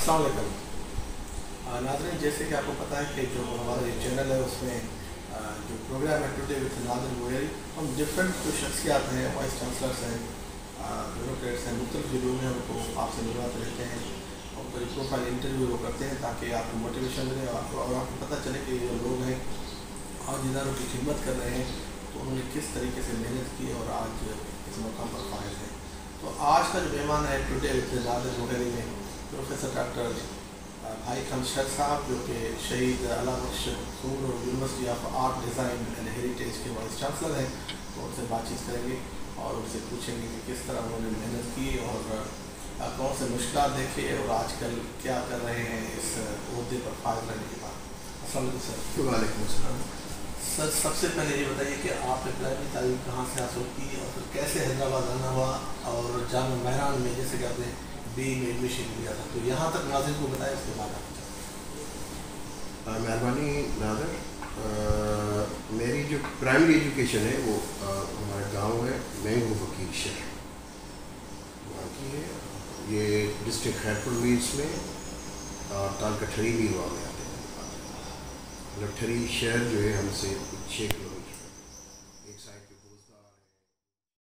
अस्सलाम वालेकुम नाज़रीन, जैसे कि आपको पता है कि जो हमारा ये चैनल है उसमें जो प्रोग्राम है टुडे विद नाज़र वही हम डिफरेंट जो शख्सियात हैं, वाइस चांसलर्स हैं, ब्यूरोक्रेट्स हैं, मुख्तलिफ जो लोग हैं उनको आपसे मिलवाते रहते हैं और उनका प्रोफाइल इंटरव्यू वो करते हैं ताकि आपको मोटिवेशन मिले और आपको पता चले कि जो लोग हैं आज इदारों की खिदमत कर रहे हैं तो उन्होंने किस तरीके से मेहनत की और आज इस मकाम पर फाइज है। तो आज का जो मेहमान है टुडे विद नाज़र वही में प्रोफेसर डॉक्टर भाई शर साहब, जो कि शहीद अला बख्श स्कूल और university of art design and heritage के वाइस चांसलर हैं। तो उनसे बातचीत करेंगे और उनसे पूछेंगे कि किस तरह उन्होंने मेहनत की और कौन से मुश्किल देखे और आजकल क्या कर रहे हैं इस ओहदे पर फायद रहने के बाद। अस्सलाम वालेकुम सर। वालेकुम अस्सलाम। सर, सबसे पहले ये बताइए कि आपने प्राइमरी तालीम कहाँ से हासिल की और फिर कैसे हैदराबाद आना हुआ और जामा महरान में जैसे कि आपने बी में एडमिशन लिया था, तो यहाँ तक नाज़िर को बताया, उसके बाद आप मेहरबानी नाज़र। मेरी जो प्राइमरी एजुकेशन है वो हमारा गांव है मैंगो वकील शहर वहाँ की है। ये डिस्ट्रिक्ट खैरपुर मीर्स में तालका ठरी मीरवा में आते हैं। मतलब ठरी शहर जो है हमसे 6 किलोमीटर